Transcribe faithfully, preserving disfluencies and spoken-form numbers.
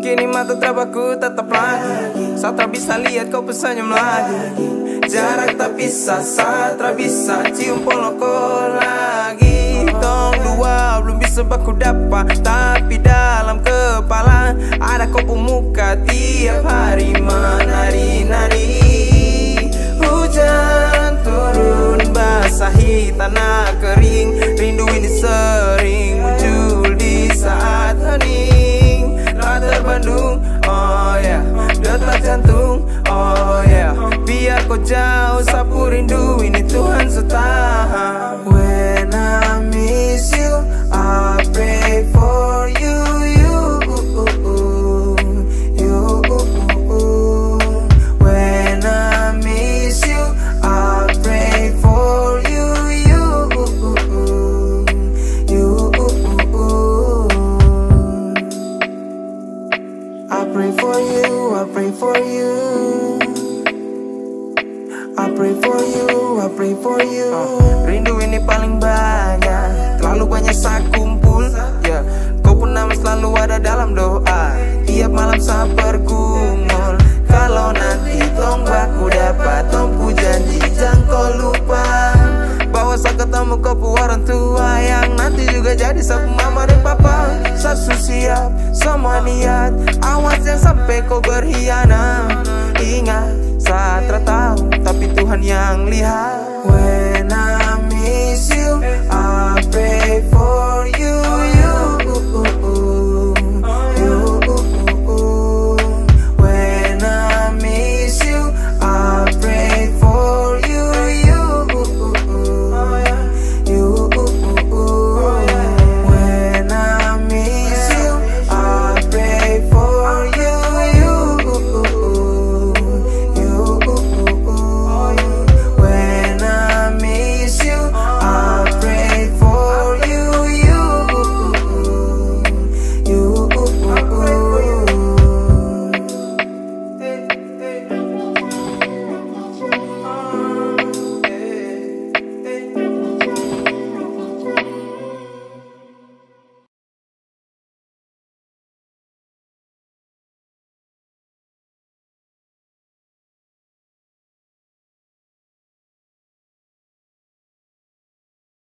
Kini mata terpaku tetap lagi, saat tak bisa lihat kau tersenyum lagi. Jarak tak bisa, saat tak bisa cium poloko lagi. Tong dua belum bisa baku dapat, tapi dalam kepala ada kau pemuka tiap hari menari-nari. Hujan turun basahi tanah kering, rindu ini sering muncul di saat hening. Rata Bandung, oh yeah, detak jantung, oh yeah. Biar kau jauh, sapu rindu ini Tuhan setahan. When I miss you, I pray for you, you, you. When I miss you, I pray for you, you, you. I pray for you, I pray for you. I pray for you, I pray for you. uh, Rindu ini paling banyak, terlalu banyak saat kumpul, yeah. Kau pun nama selalu ada dalam doa, tiap malam saat bergumul. Kalau nanti tong baku dapat, tompu janji jangan kau lupa bahwa saat ketemu kau pu orang tua yang nanti juga jadi sapu mama dan papa. Sasu siap, semua niat, awas yang sampai kau berkhianat. Ingat saat tertahu